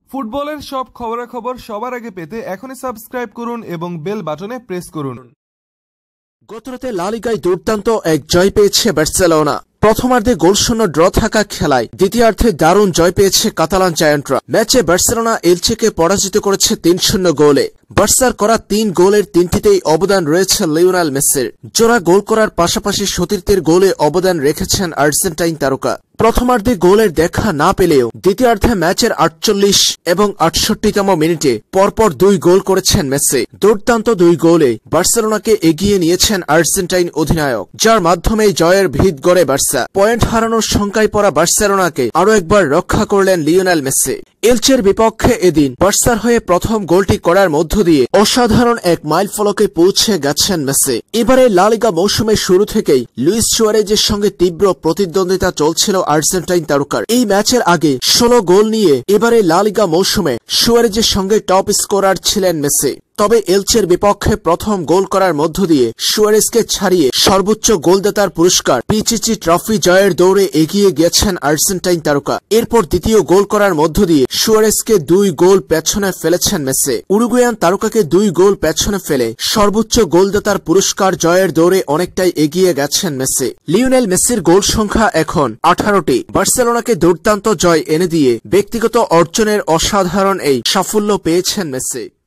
ফুটবলের সব খবরাখবর সবার আগে পেতে এখনই সাবস্ক্রাইব করুন এবং বেল বাটনে প্রেস করুন। গতরাতে লা লিগায় দুর্দান্ত এক জয় পেয়েছে বার্সেলোনা। প্রথমার্ধে গোলশূন্য ড্র থাকা খেলায় দ্বিতীয়ার্ধে দারুণ জয় পেয়েছে কাতালান জায়ান্টরা। ম্যাচে বার্সেলোনা এলচেকে পরাজিত করেছে ৩-০ গোলে। বার্সার করা ৩ গোলের ৩টিতেই অবদান রয়েছে লিওনেল মেসির। জোড়া গোল করার পাশাপাশি সতীর্থের গোলে অবদান রেখেছেন আর্জেন্টাইন তারকা। প্রথমার্ধে গোলের দেখা না পেলেও দ্বিতীয়ার্ধে ম্যাচের ৪৮ এবং ৬৮তম মিনিটে পরপর ২ গোল করেছেন মেসি। দুর্দান্ত ২ গোলে বার্সেলোনাকে এগিয়ে নিয়েছেন আর্জেন্টাইন অধিনায়ক, যার মাধ্যমে জয়ের ভিত গড়ে বার্সা। পয়েন্ট হারানোর শঙ্কায় পড়া বার্সেলোনাকে আরও একবার রক্ষা করলেন লিওনেল মেসি। এলচের বিপক্ষে এদিন বার্সার হয়ে প্রথম গোলটি করার মধ্য দিয়ে অসাধারণ এক মাইলফলকে পৌঁছে গেছেন মেসি। এবারে লা লিগা মৌসুমের শুরু থেকেই লুইস সুয়ারেজের সঙ্গে তীব্র প্রতিদ্বন্দ্বিতা চলছিল আর্জেন্টাইন তারকার। এই ম্যাচের আগে ১৬ গোল নিয়ে এবারে লা লিগা মৌসুমে সুয়ারেজের সঙ্গে টপ স্কোরার ছিলেন মেসি। তবে এলচের বিপক্ষে প্রথম গোল করার মধ্য দিয়ে সুয়ারেজকে ছাড়িয়ে সর্বোচ্চ গোলদাতার পুরস্কার পিচিচি ট্রফি জয়ের দৌড়ে এগিয়ে গেছেন আর্জেন্টাইন তারকা। এরপর দ্বিতীয় গোল করার মধ্য দিয়ে সুয়ারেজকে ২ গোল পেছনে ফেলেছেন মেসি। উরুগুয়ান তারকাকে ২ গোল পেছনে ফেলে সর্বোচ্চ গোলদাতার পুরস্কার জয়ের দৌড়ে অনেকটাই এগিয়ে গেছেন মেসি। লিওনেল মেসির গোল সংখ্যা এখন ১৮টি। বার্সেলোনাকে দুর্দান্ত জয় এনে দিয়ে ব্যক্তিগত অর্জনের অসাধারণ এই সাফল্য পেয়েছেন মেসি।